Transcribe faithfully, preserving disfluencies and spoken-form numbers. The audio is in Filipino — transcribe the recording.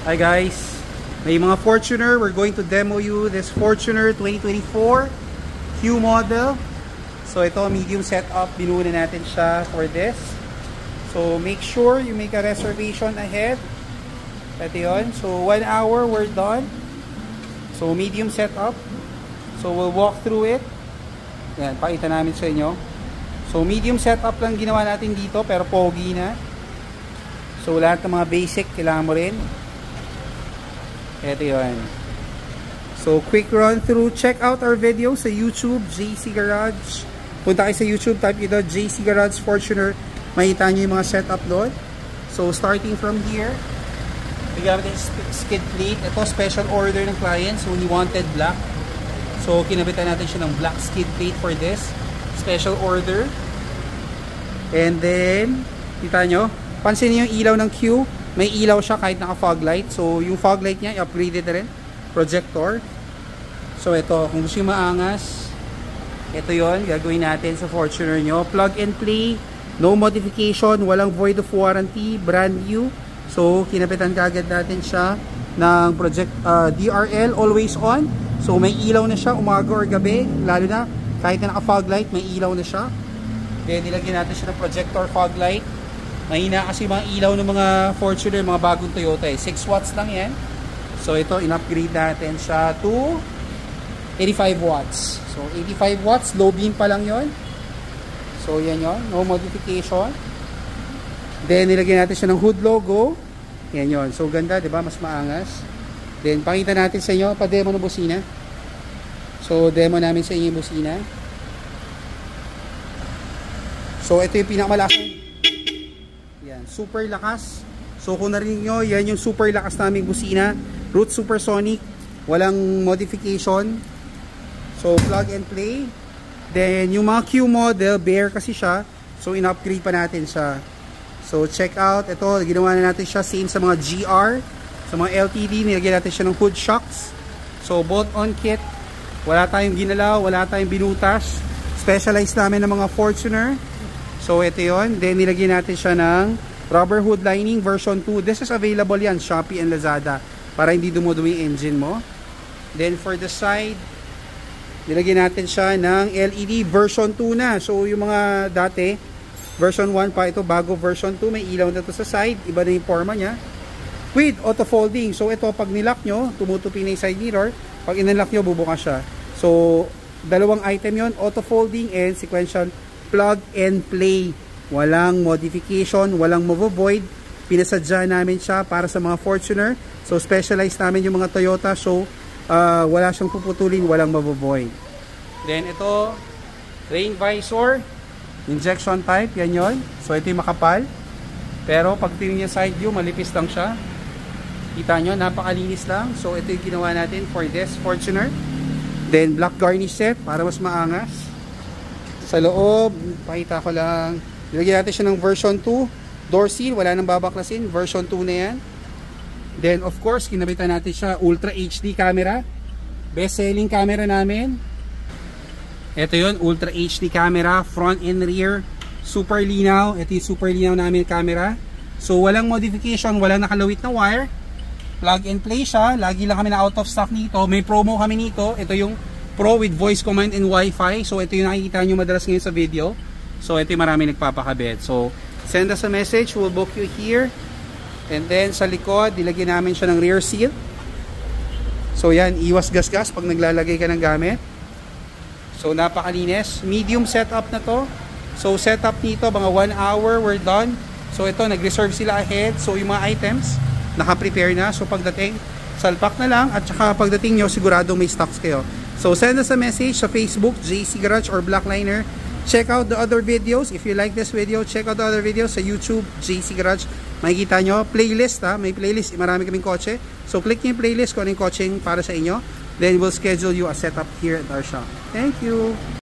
Hi guys, may mga Fortuner. We're going to demo you this Fortuner twenty twenty-four Q model. So ito, medium setup, binuo na natin siya for this. So make sure you make a reservation ahead. Ito yun. So one hour, we're done. So medium setup. So we'll walk through it. Yan, pakita namin sa inyo. So medium setup lang ginawa natin dito, pero pogi na. So lahat ng mga basic kailangan mo rin. Ito yun. So quick run through. Check out our video sa YouTube, J C Garage. Punta kayo sa YouTube, type ito J C Garage Fortuner. Makita nyo yung mga setup doon. So starting from here, gamit yung skid plate. Ito special order ng client. So he wanted black. So kinabitan natin siya ng black skid plate for this. Special order. And then, kita nyo, pansin nyo yung ilaw ng Q. May ilaw siya kahit naka fog light. So yung fog light niya, i-upgraded na rin. Projector. So ito, kung gusto yung maangas, ito yon gagawin natin sa Fortuner nyo. Plug and play. No modification. Walang void of warranty. Brand new. So kinapitan kagad natin siya ng project uh, D R L. Always on. So may ilaw na siya umaga or gabi. Lalo na kahit na naka fog light, may ilaw na siya. Then nilagyan natin siya ng projector fog light. Mahina kasi mga ilaw ng mga Fortuner, mga bagong Toyota eh. six watts lang yan. So ito, in-upgrade natin siya to eighty-five watts. So eighty-five watts, low beam pa lang yon. So yan yon, no modification. Then nilagyan natin siya ng hood logo. Yan yon. So ganda, 'di ba? Mas maangas. Then pakita natin sa inyo, pa-demo ng busina. So demo namin sa inyo yung busina. So ito yung pinakamalakas. Yan, super lakas. So kung narinig nyo, yan yung super lakas naming busina. Roots Supersonic. Walang modification. So plug and play. Then yung mga Q model, bare kasi siya. So in-upgrade pa natin siya. So check out. Ito, ginawa na natin siya same sa mga G R. Sa mga L T D, nilagyan natin siya ng hood shocks. So both on kit. Wala tayong ginalaw, wala tayong binutas. Specialized namin ng mga Fortuner. So ito yon. Then nilagyan natin siya ng rubber hood lining version two. This is available yan, Shopee and Lazada. Para hindi dumudumi yung engine mo. Then for the side, nilagyan natin siya ng L E D version two na. So yung mga dati, version one pa ito, bago version two. May ilaw na ito sa side. Iba na yung forma niya. With auto folding. So ito, pag nilock nyo, tumutupi na yung side mirror. Pag inunlock nyo, bubukas siya. So dalawang item yon, auto folding and sequential plug and play. Walang modification, walang move-void. Pinasadya namin siya para sa mga Fortuner. So specialized namin yung mga Toyota. So uh, wala siyang puputulin, walang move-void. Then ito, rain visor, injection type, yan yon. So ito yung makapal. Pero pag tingin niya side view, malipis lang siya. Kita nyo, napakalinis lang. So ito yung ginawa natin for this Fortuner. Then black garnish set para mas maangas. Sa loob, pakita ko lang. Nilagyan natin siya ng version two. Door seal, wala nang babaklasin. Version two na yan. Then of course, kinabitan natin siya Ultra H D camera. Best selling camera namin. Ito yun, Ultra H D camera. Front and rear. Super linaw. Ito yung super linaw namin camera. So walang modification, walang nakalawit na wire. Plug and play siya. Lagi lang kami na out of stock nito. May promo kami nito. Ito yung Pro with voice command and Wi-Fi. So ito yung nakikita nyo madalas ngayon sa video. So ito yung marami nagpapakabit. So send us a message, we'll book you here. And then sa likod, dilagyan namin siya ng rear seal. So yan, iwas gas-gas pag naglalagay ka ng gamit. So napakalinis. Medium setup na to. So setup nito, mga one hour, we're done. So ito, nag-reserve sila ahead. So yung mga items, naka-prepare na. So pagdating, salpak na lang. At saka pagdating nyo, sigurado may stocks kayo. So send us a message sa Facebook, J C Garage or Blackliner. Check out the other videos. If you like this video, check out the other videos sa YouTube, J C Garage. Makikita nyo, playlist ha. May playlist, marami kaming kotse. So click nyo yung playlist kung anong coaching para sa inyo. Then we'll schedule you a setup here at our shop. Thank you!